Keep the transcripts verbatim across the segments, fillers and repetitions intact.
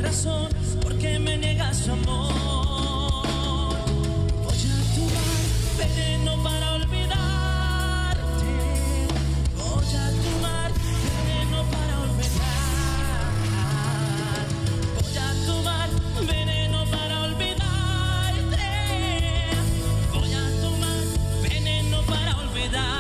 razón, porque me niegas su amor. Voy a tomar veneno para olvidarte. Voy a tomar veneno para olvidar. Voy a tomar veneno para olvidarte. Voy a tomar veneno para olvidar.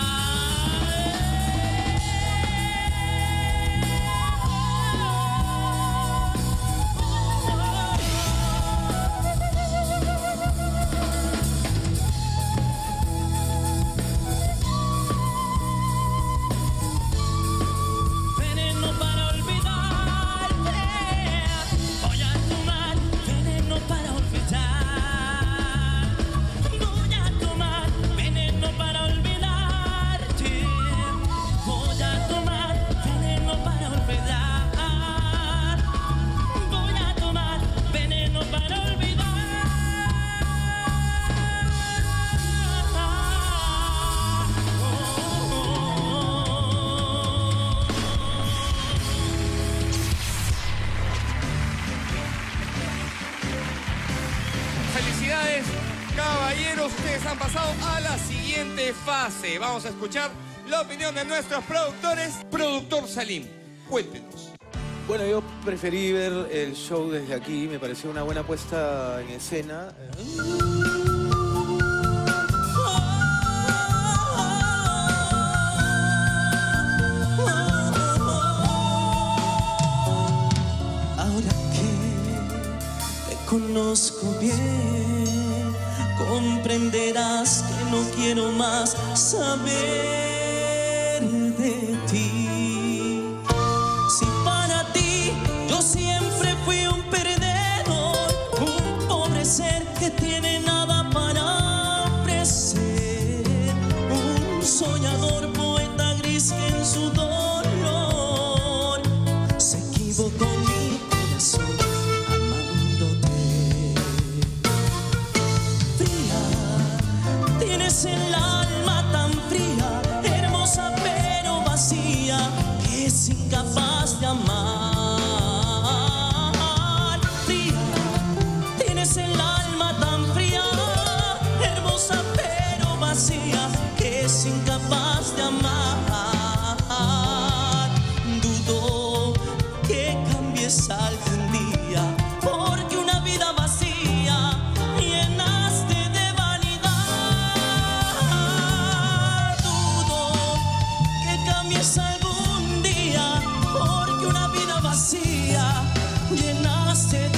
Felicidades, caballeros, ustedes han pasado a la siguiente fase. Vamos a escuchar la opinión de nuestros productores. Productor Salim, cuéntenos. Bueno, yo preferí ver el show desde aquí, me pareció una buena puesta en escena. Ahora que te conozco bien, comprenderás que no quiero más saber de ti. Si para ti yo siempre fui un perdedor, un pobre ser que tiene nada para ofrecer, un soñador, poeta gris que en su dolor se equivocó mi corazón amándote. Fría, tienes el alma tan fría, hermosa pero vacía, que es incapaz de amar. Fría, tienes el alma tan fría, hermosa pero vacía, que es incapaz de amar. Dudo que cambies algún día, porque una vida vacía llenaste de vanidad. Dudo que cambies algún día, porque una vida vacía llenaste de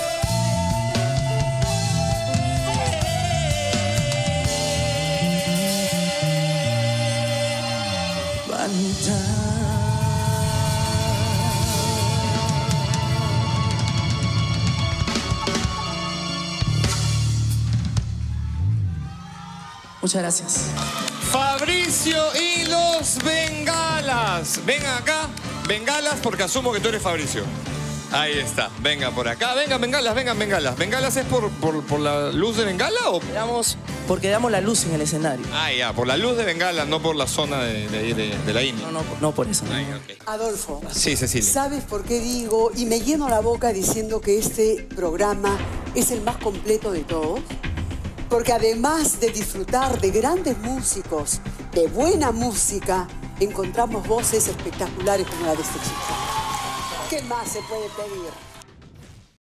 vanidad. Muchas gracias. Fabricio y los Bengalas. Vengan acá, Bengalas, porque asumo que tú eres Fabricio. Ahí está, venga por acá, vengan Bengalas, vengan Bengalas. ¿Bengalas es por, por, por la luz de Bengala o...? Damos, porque damos la luz en el escenario. Ah, ya, por la luz de Bengala, no por la zona de, de, de, de la India. No, no, no por eso. Ay, okay. Adolfo, Sí, Cecilia. ¿sabes por qué digo y me lleno la boca diciendo que este programa es el más completo de todos? Porque además de disfrutar de grandes músicos, de buena música, encontramos voces espectaculares como la de este chico. ¿Qué más se puede pedir?